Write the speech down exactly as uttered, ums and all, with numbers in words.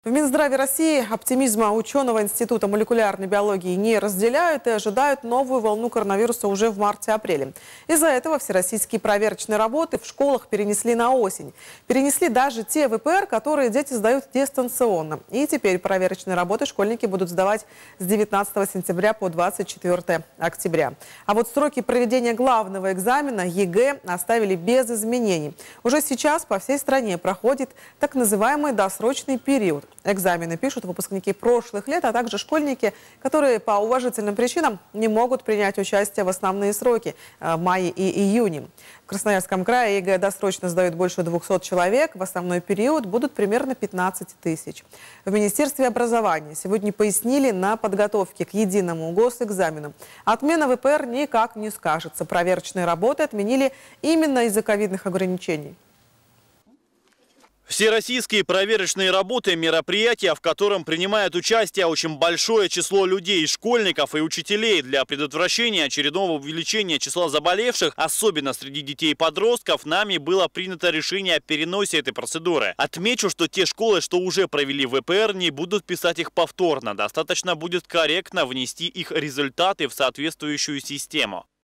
В Минздраве России оптимизма ученого Института молекулярной биологии не разделяют и ожидают новую волну коронавируса уже в марте-апреле. Из-за этого всероссийские проверочные работы в школах перенесли на осень. Перенесли даже те ВПР, которые дети сдают дистанционно. И теперь проверочные работы школьники будут сдавать с девятнадцатого сентября по двадцать четвёртое октября. А вот сроки проведения главного экзамена ЕГЭ оставили без изменений. Уже сейчас по всей стране проходит так называемый досрочный период. Экзамены пишут выпускники прошлых лет, а также школьники, которые по уважительным причинам не могут принять участие в основные сроки в мае и июне. В Красноярском крае ЕГЭ досрочно сдают больше двухсот человек, в основной период будут примерно пятнадцать тысяч. В Министерстве образования сегодня пояснили на подготовке к единому госэкзамену. Отмена ВПР никак не скажется. Проверочные работы отменили именно из-за ковидных ограничений. Всероссийские проверочные работы – мероприятия, в котором принимает участие очень большое число людей, школьников и учителей. Для предотвращения очередного увеличения числа заболевших, особенно среди детей и подростков, нами было принято решение о переносе этой процедуры. Отмечу, что те школы, что уже провели ВПР, не будут писать их повторно. Достаточно будет корректно внести их результаты в соответствующую систему.